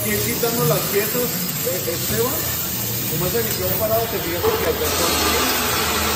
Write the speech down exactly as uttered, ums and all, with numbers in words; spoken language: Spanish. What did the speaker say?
que ir quitando las piezas, eh, Esteban. Como esa que quedó parado, te fijaste que alcanzó aquí.